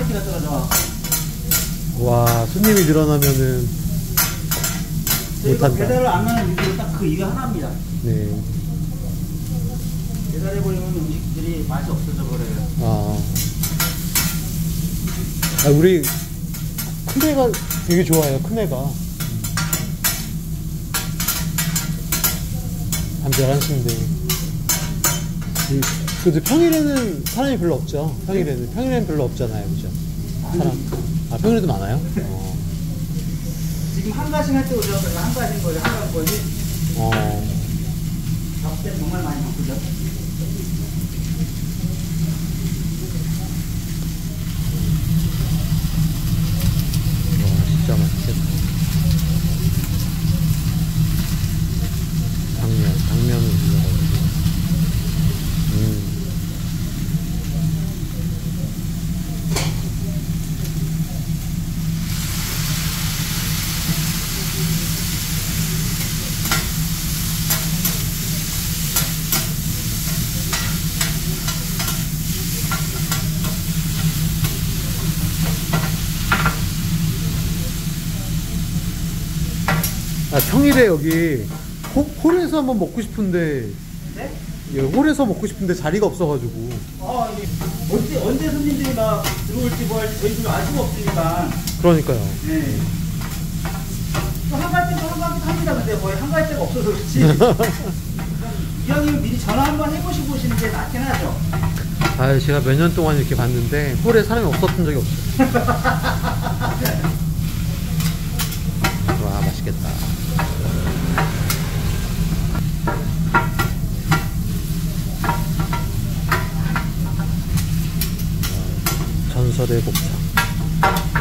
퀄리티가 떨어져. 와, 손님이 늘어나면은 못한다. 배달을 안 하는 이유도 딱 그 이유 하나입니다. 네. 배달해버리면 음식들이 맛이 없어져 버려요. 우리 큰애가 되게 좋아요. 큰애가 밤 11시인데 그래도 평일에는 사람이 별로 없죠. 평일에는 별로 없잖아요, 그죠? 사람. 평일에도 많아요? 지금 한가식 할 때 오죠. 한가식인 거죠. 한가식 거지. 잡을 때 정말 많이 바쁘죠. 진짜 맛있겠다. 당면을 올려가지고. 평일에 여기 홀에서 한번 먹고 싶은데. 네? 예, 홀에서 먹고 싶은데 자리가 없어가지고. 언제 손님들이 막 들어올지 뭐 할지 저희 집은 알 수가 없으니까. 그러니까요. 네. 또 한가지도 합니다. 근데 거의 한가지가 없어서 그렇지. 이왕이면 미리 전화 한번 해보시고 오시는 게 낫긴 하죠. 제가 몇 년 동안 이렇게 봤는데 홀에 사람이 없었던 적이 없어요. 와, 맛있겠다. 전설의 곱창.